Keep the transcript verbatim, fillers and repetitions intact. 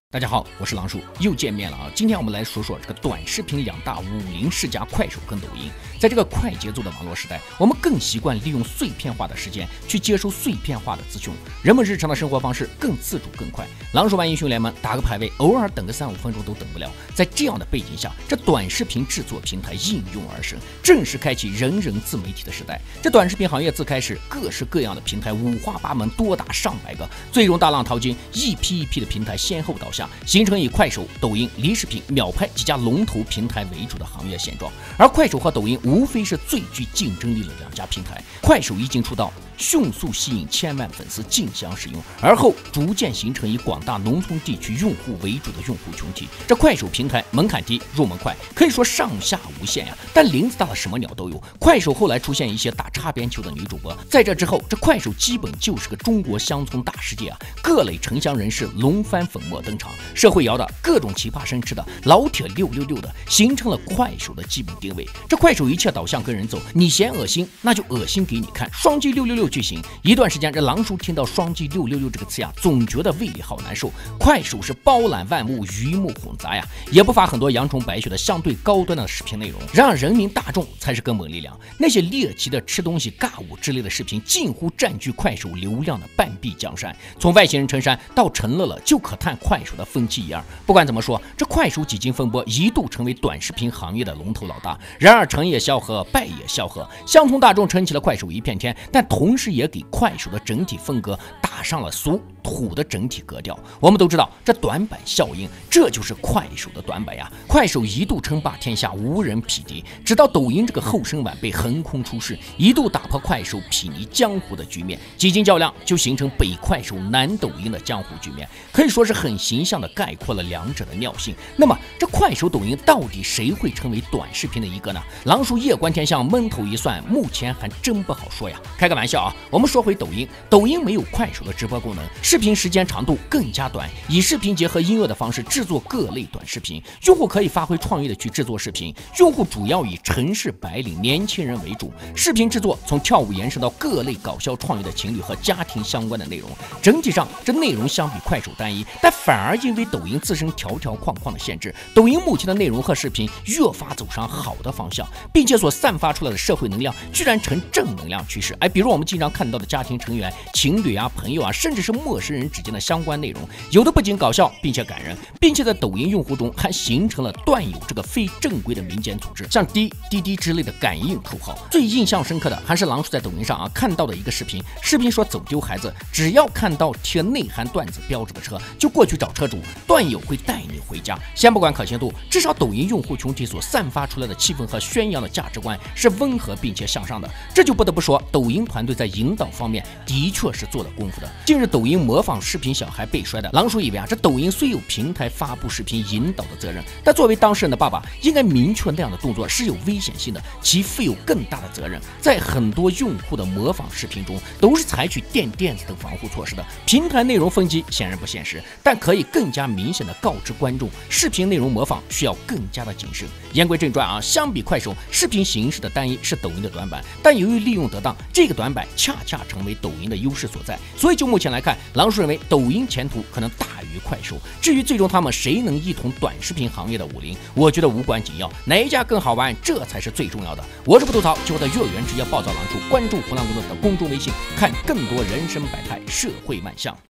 大家好，我是狼叔，又见面了啊！今天我们来说说这个短视频两大武林世家快手跟抖音。在这个快节奏的网络时代，我们更习惯利用碎片化的时间去接收碎片化的资讯，人们日常的生活方式更自主更快。狼叔玩英雄联盟打个排位，偶尔等个三五分钟都等不了。在这样的背景下，这短视频制作平台应运而生，正式开启人人自媒体的时代。这短视频行业自开始，各式各样的平台五花八门，多达上百个，最终大浪淘金，一批一批的平台先后倒下。形成以快手、抖音、梨视频、秒拍几家龙头平台为主的行业现状，而快手和抖音无非是最具竞争力的两家平台。快手一经出道，迅速吸引千万粉丝竞相使用，而后逐渐形成以广大农村地区用户为主的用户群体。这快手平台门槛低，入门快，可以说上下无限呀。但林子大的什么鸟都有，快手后来出现一些打擦边球的女主播，在这之后，这快手基本就是个中国乡村大世界啊！各类城乡人士龙翻粉墨登场，社会摇的各种奇葩生吃的，老铁六六六的，形成了快手的基本定位。这快手一切导向跟人走，你嫌恶心，那就恶心给你看，双击六六六剧情。一段时间，这狼叔听到双击六六六这个词呀，总觉得胃里好难受。快手是包揽万物，鱼目混杂呀，也不乏很多阳春白雪的相对高端的视频内容。然而人民大众才是根本力量，那些猎奇的吃东西、尬舞之类的视频，近乎占据快手流量的半壁江山。从外星人陈山到陈乐乐，就可叹快手的风气一二。不管怎么说，这快手几经风波，一度成为短视频行业的龙头老大。然而成也萧何，败也萧何，乡村大众撑起了快手一片天，但同时也给快手的整体风格打上了俗土的整体格调。我们都知道这短板效应，这就是快手的短板呀。快手一度称霸天下，无人匹敌，直到抖音这个后生晚辈横空出世，一度打破快手睥睨江湖的局面，几经较量就形成北快手南抖音的江湖局面，可以说是很形象的概括了两者的尿性。那么这快手抖音到底谁会成为短视频的一哥呢？狼叔夜观天象，闷头一算，目前还真不好说呀。开个玩笑啊，我们说回抖音，抖音没有快手的直播功能，视频时间长度更加短，以视频结合音乐的方式制作各类短视频，用户可以发挥创意的去制作视频。用户主要以城市白领、年轻人为主，视频制作从跳舞延伸到各类搞笑创意的情侣和家庭相关的内容。整体上这内容相比快手单一，但反而因为抖音自身条条框框的限制，抖音目前的内容和视频越发走上好的方向，并且所散发出来的社会能量居然呈正能量趋势。哎，比如我们经常看到的家庭成员、情侣啊、朋友啊，甚至是陌生人之间的相关内容，有的不仅搞笑，并且感人，并且在抖音用户中还形成了段友这个非正规的民间组织，像滴滴滴之类的感应绰号。最印象深刻的还是狼叔在抖音上啊看到的一个视频，视频说走丢孩子，只要看到贴内涵段子标志的车，就过去找车主，段友会带你回家。先不管可信度，至少抖音用户群体所散发出来的气氛和宣扬的价值观是温和并且向上的，这就不得不说抖音团队在引导方面的确是做了功夫的。近日抖音模仿视频小孩被摔的，狼叔以为啊，这抖音虽有平台发布视频引导的责任，但作为当事人的爸爸，应该明确那样的动作是有危险性的，其负有更大的责任。在很多用户的模仿视频中，都是采取垫垫子等防护措施的，平台内容分级显然不现实，但可以更加明显的告知观众，视频内容模仿需要更加的谨慎。言归正传啊，相比快手，视频形式的单一是抖音的短板，但由于利用得当，这个短板恰恰成为抖音的优势所在。所以就目前来看，狼叔认为抖音前途可能大于快手。至于最终他们谁能一统短视频行业的武林，我觉得无关紧要，哪一家更好玩，这才是最重要的。我是不吐槽就会在月圆直接暴躁狼叔，关注湖南公众的公众微信，看更多人生百态、社会万象。